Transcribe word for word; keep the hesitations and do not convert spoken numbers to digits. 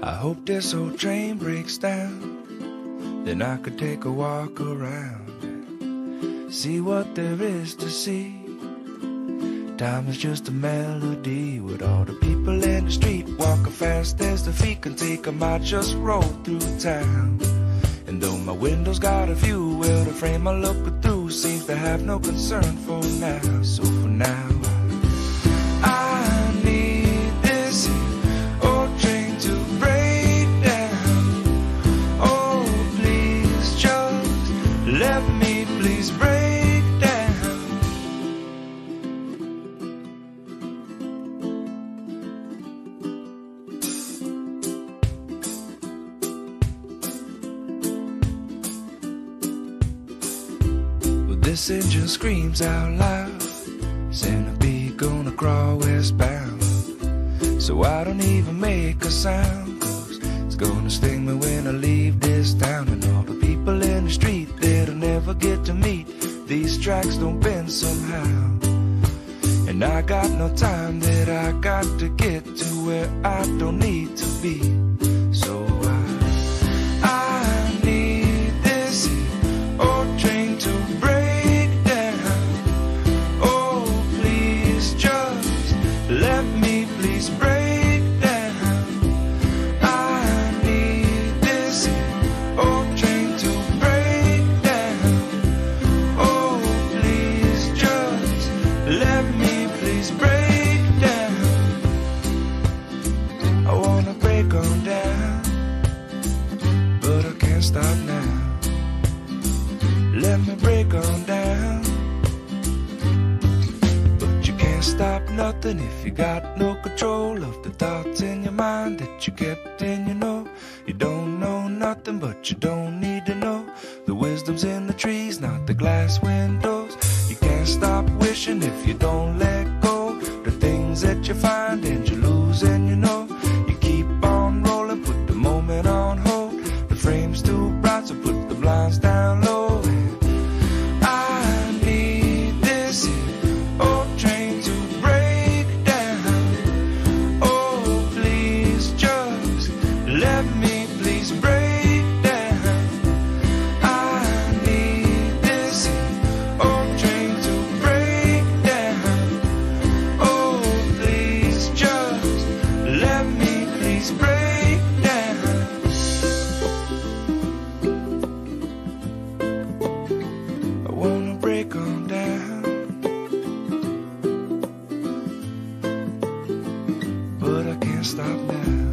I hope this old train breaks down, then I could take a walk around and see what there is to see. Time is just a melody with all the people in the street walking fast as the feet can take them. I just roll through town, and though my window's got a view, well, the frame I'm looking through seems to have no concern for now. So for now, I need this old train to break down. Oh, please just let me please break down. Well, this engine screams out loud, centipede gonna crawl westbound. So I don't even make a sound, 'cause it's gonna sting me when I leave this town. And all the people in the street that I'll never get to meet, these tracks don't bend somehow. And I got no time that I got to get to where I don't need to be. So I, I need this old train to break down. Oh, please just let me please break down. I need this old train to break down. Oh, please just let me please break down. I wanna break on down, but I can't stop now. Let me break on down, but you can't stop nothing if you got no control of the thoughts in your mind that you kept in. You know, you don't know nothing, but you don't need to know. The wisdom's in the trees, not the glass windows. You can't stop wishing if you don't let go. The things that you find and you lose, and you know, you keep on rolling, put the moment on hold. The frame's too bright, so put the blinds down low. I need this old train to break down. Oh, please just let me please break down. I need this old train to break down. Oh, please just let me please break down. I wanna break on down, but I can't stop now.